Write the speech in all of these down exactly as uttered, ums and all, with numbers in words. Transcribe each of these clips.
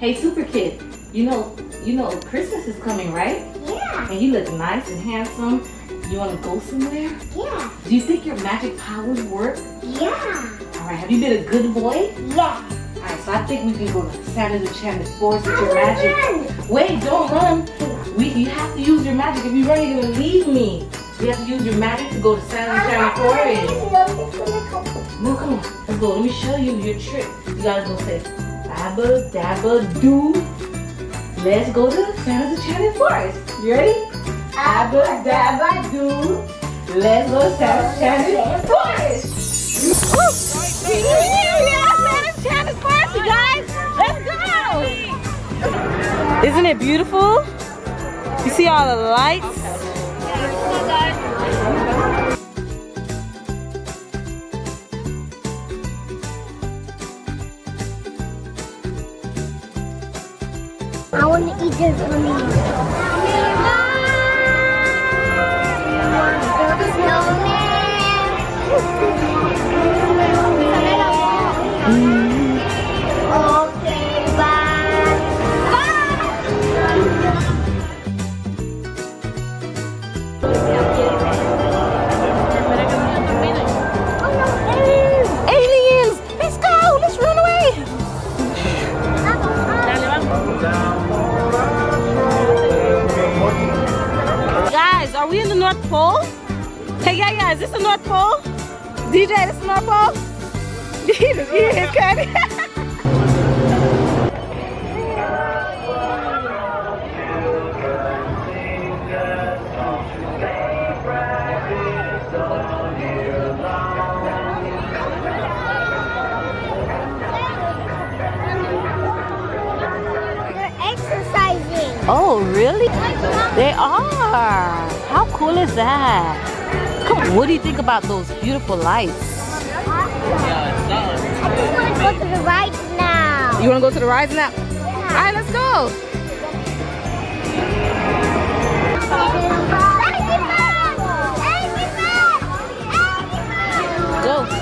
Hey, Super Kid, you know, you know Christmas is coming, right? Yeah. And you look nice and handsome. You want to go somewhere? Yeah. Do you think your magic powers work? Yeah. All right, have you been a good boy? Yeah. All right, so I think we can go to Santa's Enchanted Forest with your magic. Run. Wait, don't run. We, you have to use your magic. If you run, you're going to leave me. You have to use your magic to go to Santa's Enchanted Forest. No, come on. Let's go. Let me show you your trick. You got to go say, Abba Dabba Doo. Let's go to Santa's Enchanted Forest. You ready? Abba Dabba Doo. Let's go to Santa's Enchanted Forest. Yeah, Santa's Enchanted Forest, you guys. Let's go. Isn't it beautiful? You see all the lights? I want to eat this one. Okay, bye. Aliens! Let's go! Let's run away! Guys, are we in the North Pole? Hey, yeah, yeah, is this the North Pole? D J, this is the North Pole? You hear his cut? Oh, really? They are. How cool is that? Come on, what do you think about those beautiful lights? I just want to go to the rides now. You want to go to the rides now? Yeah. All right, let's go. Go.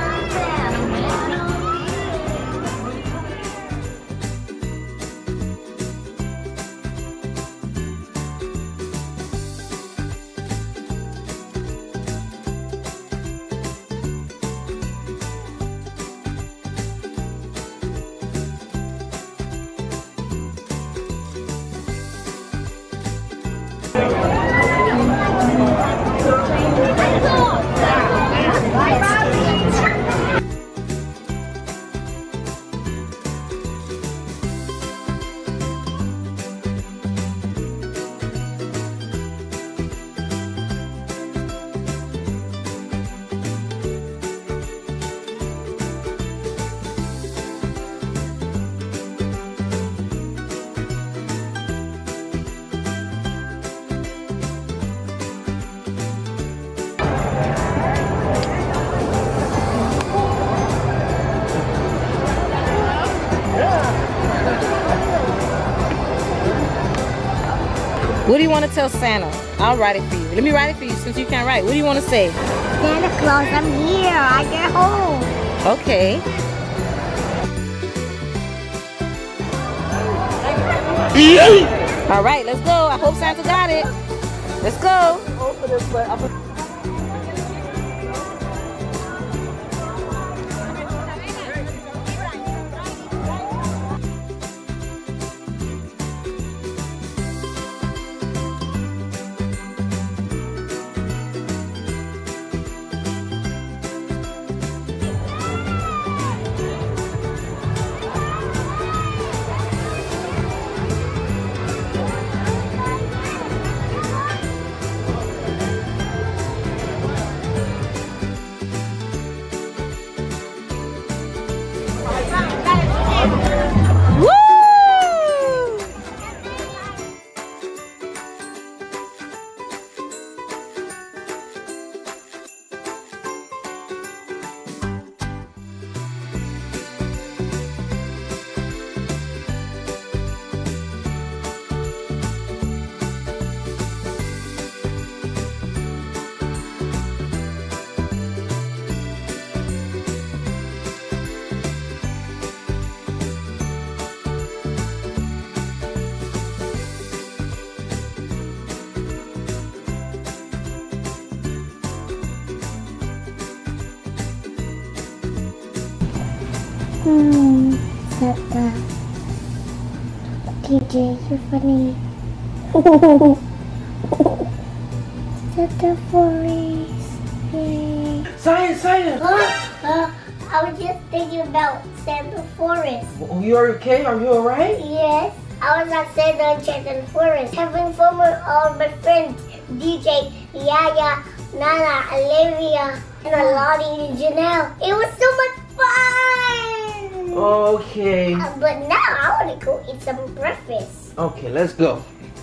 What do you want to tell Santa? I'll write it for you. Let me write it for you since you can't write. What do you want to say? Santa Claus, I'm here. I get home. Okay. All right, let's go. I hope Santa got it. Let's go. Hmm. Santa. D J, you're funny. Santa Forest. Yay. Science, science. Huh? Uh, I was just thinking about Santa Forest. Oh, you are okay? Are you alright? Yes. I was at Santa Enchanted Forest having fun with all my friends. D J, Yaya, Nana, Olivia, and Alani and Janelle. It was so much fun! Okay. Uh, but now I want to go eat some breakfast. Okay, let's go.